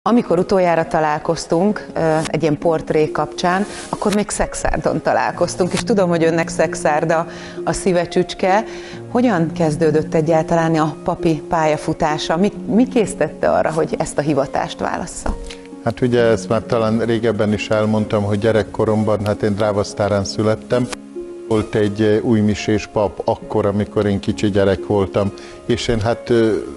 Amikor utoljára találkoztunk egy ilyen portré kapcsán, akkor még Szekszárdon találkoztunk, és tudom, hogy önnek Szekszárd a szívecsücske. Hogyan kezdődött egyáltalán a papi pályafutása? Mi késztette arra, hogy ezt a hivatást válassza? Hát ugye ezt már talán régebben is elmondtam, hogy gyerekkoromban, hát én Dráva-Sztárán születtem, volt egy újmisés pap akkor, amikor én kicsi gyerek voltam, és én hát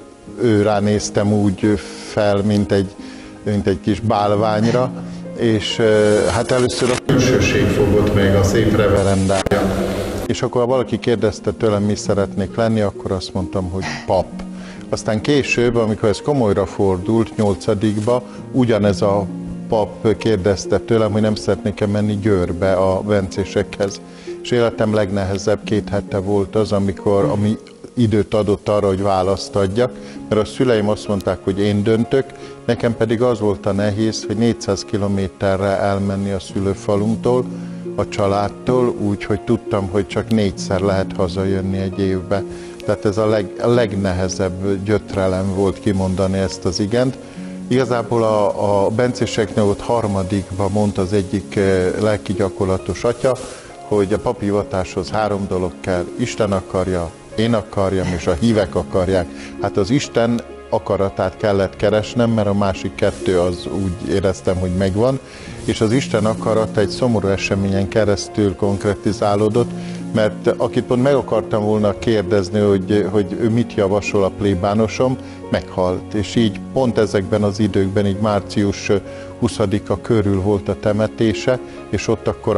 ő ránéztem úgy fel, mint egy kis bálványra, és hát először a külsőség fogott meg, a szép reverendája. És akkor, ha valaki kérdezte tőlem, mi szeretnék lenni, akkor azt mondtam, hogy pap. Aztán később, amikor ez komolyra fordult, 8-ba, ugyanez a pap kérdezte tőlem, hogy nem szeretnék-e menni Győrbe a bencésekhez. És életem legnehezebb 2 hete volt az, ami időt adott arra, hogy választ adjak, mert a szüleim azt mondták, hogy én döntök, nekem pedig az volt a nehéz, hogy 400 kilométerre elmenni a szülőfalunktól, a családtól, úgyhogy tudtam, hogy csak 4-szer lehet hazajönni egy évbe. Tehát ez a legnehezebb gyötrelem volt kimondani ezt az igent. Igazából a bencéseknél ott 3-ban mondta az egyik lelki gyakorlatos atya, hogy a papi hivatáshoz 3 dolog kell: Isten akarja, én akarjam, és a hívek akarják. Hát az Isten akaratát kellett keresnem, mert a másik 2 az úgy éreztem, hogy megvan, és az Isten akarata egy szomorú eseményen keresztül konkretizálódott, mert akit pont meg akartam volna kérdezni, hogy ő mit javasol a plébánosom, meghalt, és így pont ezekben az időkben, így március 20-a körül volt a temetése, és ott akkor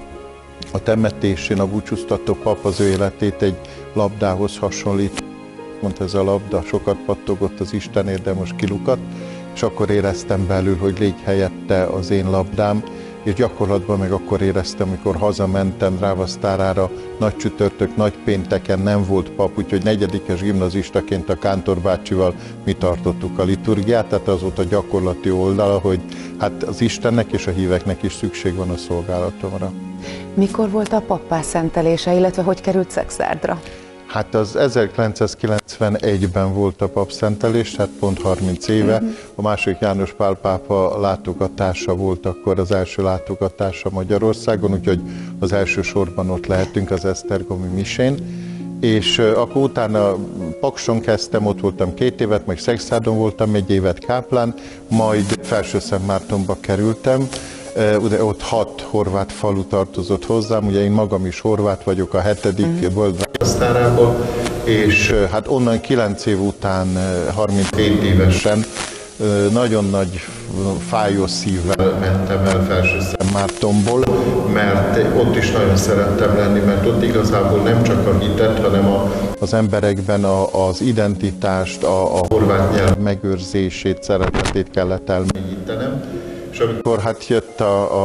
a temetésén a búcsúztató pap az ő életét egy labdához hasonlít. Mondta, ez a labda sokat pattogott az Istenért, de most kilukadt, és akkor éreztem belül, hogy légy helyette az én labdám, és gyakorlatban meg akkor éreztem, amikor hazamentem Dráva-Sztárára, nagy csütörtök, nagy pénteken nem volt pap, úgyhogy 4-es gimnazistaként a Kántor bácsival mi tartottuk a liturgiát, tehát az volt a gyakorlati oldala, hogy hát az Istennek és a híveknek is szükség van a szolgálatomra. Mikor volt a pappá szentelése, illetve hogy került Szekszárdra? Hát az 1991-ben volt a papszentelés, tehát pont 30 éve. A II. János Pál pápa látogatása volt akkor az első látogatása Magyarországon, úgyhogy az első sorban ott lehetünk az esztergomi misén. És akkor utána Pakson kezdtem, ott voltam 2 évet, meg Szekszárdon voltam 1 évet káplán, majd Felső-Szentmártonba kerültem. Ugye ott 6 horvát falu tartozott hozzám, ugye én magam is horvát vagyok, a 7. volt Dráva-Sztárában, és hát onnan 9 év után, 37 évesen, nagyon nagy fájó szívvel mentem el Felső-Szentmártonból, mert ott is nagyon szerettem lenni, mert ott igazából nem csak a hitet, hanem az emberekben az identitást, a horvát nyelv megőrzését, szeretetét kellett elmélyítenem. És amikor hát jött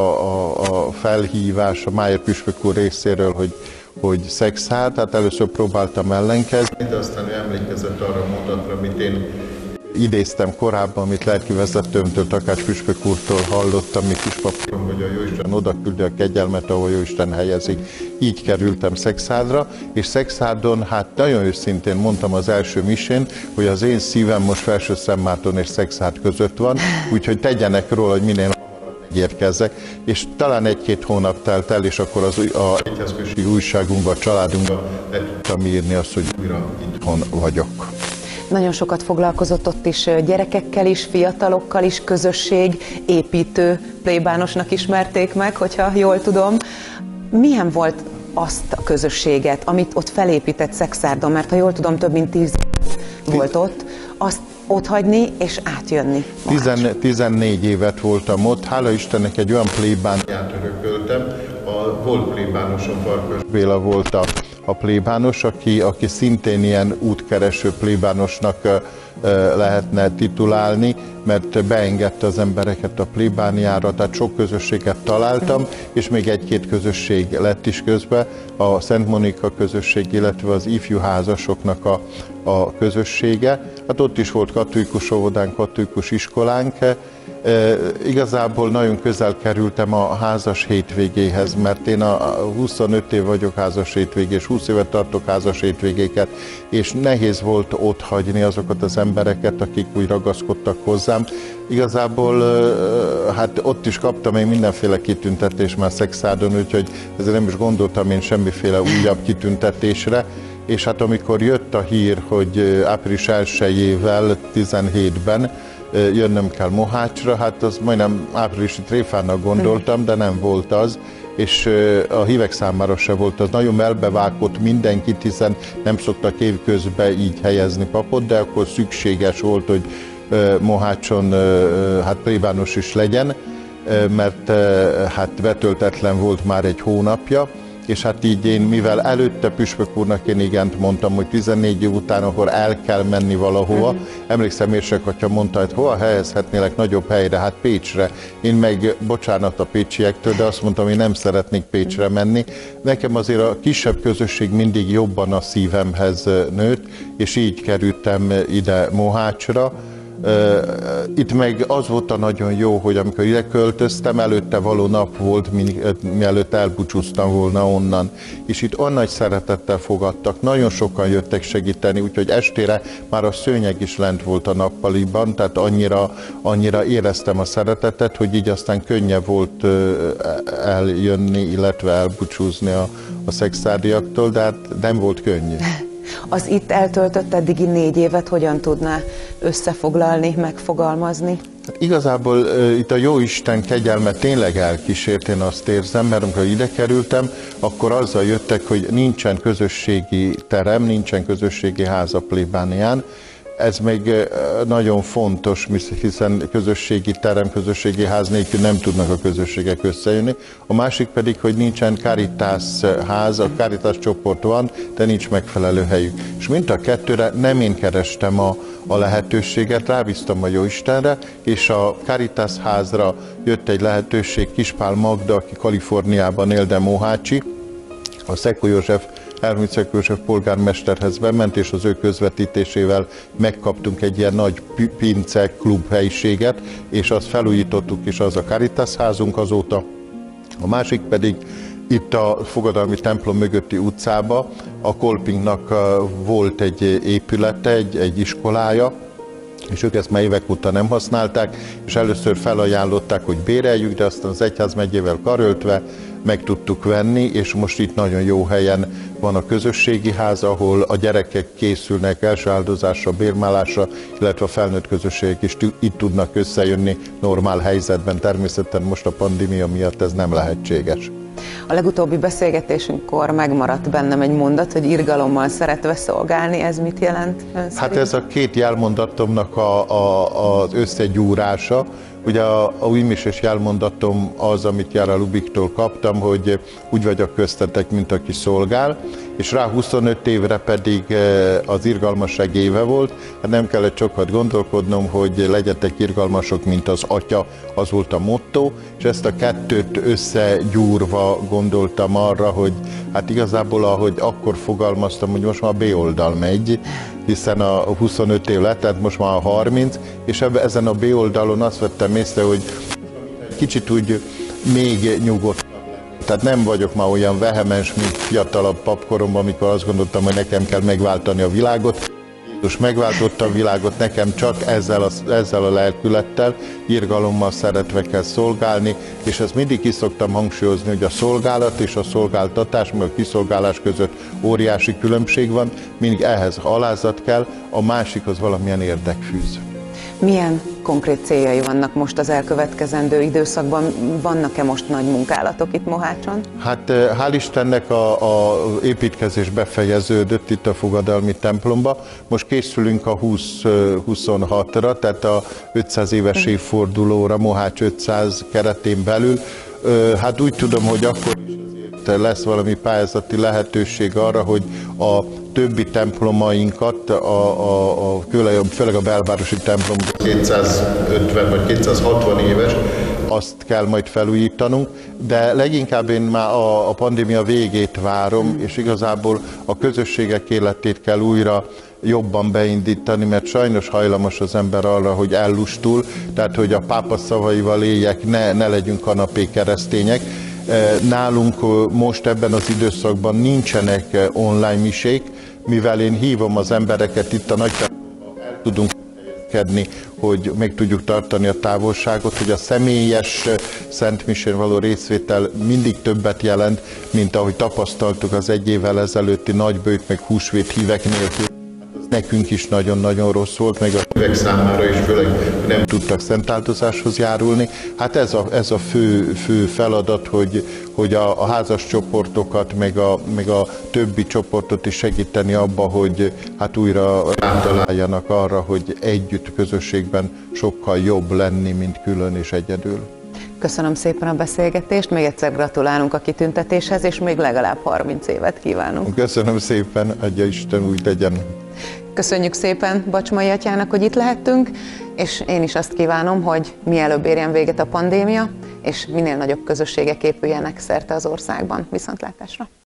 a felhívás a Májer püspök úr részéről, hogy Szekszárd, tehát először próbáltam ellenkezni, de aztán ő emlékezett arra a mondatra, amit én idéztem korábban, amit lelkivezetőmtől, Takács püspök úrtól hallottam, mi kispapírom, hogy a Jóisten oda küldi a kegyelmet, ahol Jóisten helyezik. Így kerültem Szekszárdra, és Szekszárdon, hát nagyon őszintén mondtam az első misén, hogy az én szívem most Felső-Szentmárton és Szekszárd között van, úgyhogy tegyenek róla, hogy minél érkezzek, és talán 1-2 hónap telt el, és akkor az egyházközségi újságunkban, a családunkban le tudtam írni azt, hogy újra itthon vagyok. Nagyon sokat foglalkozott ott is gyerekekkel is, fiatalokkal is, közösségépítő plébánosnak ismerték meg, hogyha jól tudom. Milyen volt azt a közösséget, amit ott felépített Szekszárdon, mert ha jól tudom, több mint 10 volt ott, azt ott hagyni és átjönni? 14 évet voltam ott, hála Istennek egy olyan plébániát örököltem, a volt plébánosom, Farkas Béla volt a plébános, aki szintén ilyen útkereső plébánosnak lehetne titulálni, mert beengedte az embereket a plébániára, tehát sok közösséget találtam, és még 1-2 közösség lett is közben, a Szent Monika közösség, illetve az ifjú házasoknak a közössége. Hát ott is volt katolikus óvodánk, katolikus iskolánk. Igazából nagyon közel kerültem a házas hétvégéhez, mert én a 25 év vagyok házas hétvégés, 20 évet tartok házas hétvégéket, és nehéz volt ott hagyni azokat az embereket, akik úgy ragaszkodtak hozzám, Igazából hát ott is kaptam én mindenféle kitüntetést már Szekszádon, úgyhogy ezért nem is gondoltam én semmiféle újabb kitüntetésre. És hát amikor jött a hír, hogy április 1-ével 17-ben jönnöm kell Mohácsra, hát az majdnem áprilisi tréfának gondoltam, de nem volt az. És a hívek számára se volt az. Nagyon elbevágott mindenkit, hiszen nem szoktak évközben így helyezni papot, de akkor szükséges volt, hogy Mohácson hát plébános is legyen, mert hát betöltetlen volt már egy hónapja, és hát így én, mivel előtte püspök úrnak én igent mondtam, hogy 14 év után akkor el kell menni valahova. Emlékszem, érsek mondta, hogy hova helyezhetnélek nagyobb helyre, hát Pécsre. Én meg, bocsánat a pécsiektől, de azt mondtam, hogy nem szeretnék Pécsre menni. Nekem azért a kisebb közösség mindig jobban a szívemhez nőtt, és így kerültem ide Mohácsra. Itt meg az volt a nagyon jó, hogy amikor ide költöztem, előtte való nap volt, mielőtt elbúcsúztam volna onnan. És itt olyan nagy szeretettel fogadtak, nagyon sokan jöttek segíteni, úgyhogy estére már a szőnyeg is lent volt a nappaliban, tehát annyira éreztem a szeretetet, hogy így aztán könnyebb volt eljönni, illetve elbúcsúzni a szekszádiaktól, de hát nem volt könnyű. Az itt eltöltött eddigi 4 évet hogyan tudná összefoglalni, megfogalmazni? Hát igazából itt a Jóisten kegyelme tényleg elkísért, én azt érzem, mert amikor ide kerültem, akkor azzal jöttek, hogy nincsen közösségi terem, nincsen közösségi ház a plébánián. Ez még nagyon fontos, hiszen közösségi terem, közösségi ház nélkül nem tudnak a közösségek összejönni. A másik pedig, hogy nincsen Caritas ház, a Caritas csoport van, de nincs megfelelő helyük. És mind a kettőre nem én kerestem a lehetőséget, rábíztam a Jóistenre, és a Caritas házra jött egy lehetőség, Kispál Magda, aki Kaliforniában él, de mohácsi, a Szekó József polgármesterhez bement, és az ő közvetítésével megkaptunk egy ilyen nagy pince klub helyiséget, és azt felújítottuk, és az a Caritas házunk azóta. A másik pedig itt a Fogadalmi templom mögötti utcába a Kolpingnak volt egy épülete, egy iskolája, és ők ezt már évek óta nem használták, és először felajánlották, hogy béreljük, de aztán az egyházmegyével karöltve meg tudtuk venni, és most itt nagyon jó helyen van a közösségi ház, ahol a gyerekek készülnek első áldozásra, bérmálásra, illetve a felnőtt közösségek is itt tudnak összejönni normál helyzetben. Természetesen most a pandémia miatt ez nem lehetséges. A legutóbbi beszélgetésünkkor megmaradt bennem egy mondat, hogy irgalommal szeretve szolgálni. Ez mit jelent ön szerint? Hát ez a két jelmondatomnak az összegyúrása. Ugye a újmisés jelmondatom az, amit Jára Lubiktól kaptam, hogy úgy vagyok köztetek, mint aki szolgál, és rá 25 évre pedig az irgalmasság éve volt. Hát nem kellett sokat gondolkodnom, hogy legyetek irgalmasok, mint az Atya, az volt a motto, és ezt a kettőt összegyúrva gondoltam arra, hogy hát igazából, ahogy akkor fogalmaztam, hogy most már a B oldal megy, hiszen a 25 év lett, tehát most már a 30, és ezen a B oldalon azt vettem észre, hogy kicsit úgy még nyugodt. Tehát nem vagyok már olyan vehemens, mint fiatalabb papkoromban, amikor azt gondoltam, hogy nekem kell megváltani a világot. Jézus megváltotta a világot, nekem csak ezzel a lelkülettel, irgalommal szeretve kell szolgálni, és ezt mindig ki szoktam hangsúlyozni, hogy a szolgálat és a szolgáltatás, meg a kiszolgálás között óriási különbség van, mindig ehhez alázat kell, a másikhoz valamilyen érdek fűz. Milyen konkrét céljai vannak most az elkövetkezendő időszakban? Vannak-e most nagy munkálatok itt Mohácson? Hát hál' Istennek a építkezés befejeződött itt a Fogadalmi templomba. Most készülünk a 2026-ra, tehát a 500 éves évfordulóra, Mohács 500 keretén belül. Hát úgy tudom, hogy akkor is azért lesz valami pályázati lehetőség arra, hogy a többi templomainkat, főleg a belvárosi templom 250 vagy 260 éves, azt kell majd felújítanunk, de leginkább én már a pandémia végét várom, és igazából a közösségek életét kell újra jobban beindítani, mert sajnos hajlamos az ember arra, hogy ellustul, tehát hogy a pápa szavaival éljek, ne legyünk kanapé keresztények. Nálunk most ebben az időszakban nincsenek online misék, mivel én hívom az embereket itt a nagy templomban, el tudunk helyezni törekedni, hogy meg tudjuk tartani a távolságot, hogy a személyes szentmisén való részvétel mindig többet jelent, mint ahogy tapasztaltuk az egy évvel ezelőtti nagybőjt meg húsvét hívek nélkül. Nekünk is nagyon-nagyon rossz volt, meg a hívek számára is, főleg nem tudtak szentáldozáshoz járulni. Hát ez a fő feladat, hogy a házas csoportokat, meg a többi csoportot is segíteni abba, hogy hát újra rátaláljanak arra, hogy együtt közösségben sokkal jobb lenni, mint külön és egyedül. Köszönöm szépen a beszélgetést, még egyszer gratulálunk a kitüntetéshez, és még legalább 30 évet kívánunk. Köszönöm szépen, adja Isten, úgy legyen. Köszönjük szépen Bacsmai atyának, hogy itt lehettünk, és én is azt kívánom, hogy mielőbb érjen véget a pandémia, és minél nagyobb közösségek épüljenek szerte az országban. Viszontlátásra!